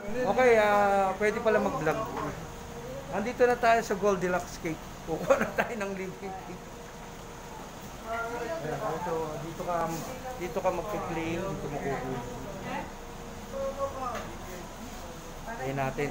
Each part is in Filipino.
Okay, pwede pala mag-vlog. Andito na tayo sa Goldilocks cake. Kukuha na tayo ng living cake. Ayan, dito ka magpi-claim, dito mo kukuha. Tayo natin.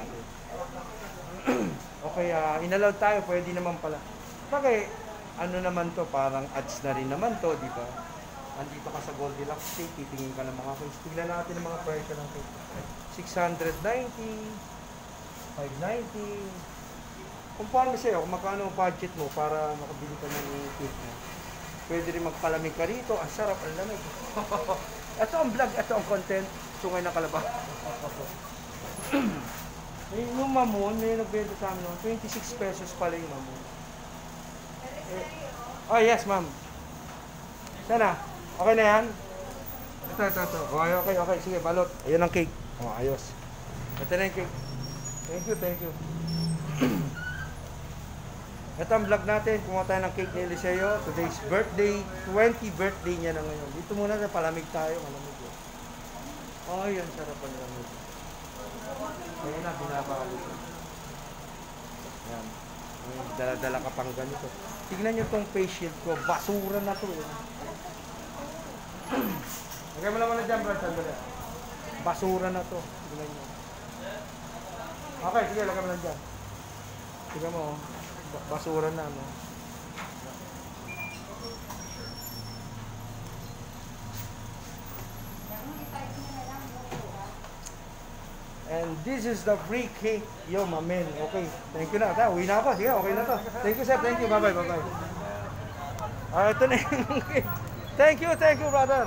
Okay, inallowed tayo, pwede naman pala. Bagay, ano naman to, parang ads na rin naman to, di ba? Andito ka sa Goldilocks cake, titingin ka ng mga cakes. Tignan natin ang mga presyo ng cake. 690, 590. Kung paano sa'yo, kung magkano ang budget mo para makabili ka ng cake mo. Pwede rin magpalamig ka rito. Ang sarap, ang lamig. Ito ang vlog, ito ang content. Sungay ng kalabaw. Yung mamon, may nagbenta sa amin, 26 pesos pala yung mamon. Oh, yes, ma'am. Sana? Okay na yan? Ito. Okay. Sige, balot. Ayan ang cake. Oh, ayos. Ito na yung cake. Thank you. Ito ang vlog natin. Kumuha tayo ng cake ni Eliseo. Today's birthday. 20 birthday niya na ngayon. Dito muna sa palamig tayo. Malamig yun. Oh, yan. Sarap ang lamig. Ayan na, binabalo. Ayan. Dala-dala ka pang ganito. Tignan nyo itong face shield ko. Basura na to. Lagay mo naman na dyan, Brad. Basura na to. Tignan nyo. Okay, sige. Lagay mo na dyan. Tignan mo. Basura na, no? And this is the free cake. Yo, my man. Okay. Thank you na. Uwi na ako. Sige, okay na to. Thank you, sir. Thank you. Bye-bye. Ito na yung cake. Thank you, brother.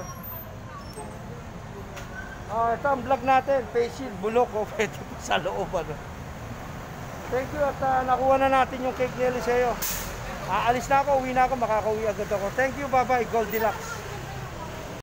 Ito ang vlog natin. Face shield, bulok. O, pwede po sa loob. Thank you. At nakuha na natin yung cake ni Eliseo. Aalis na ako. Uwi na ako. Makakauwi agad ako. Thank you. Bye-bye. Goldilocks.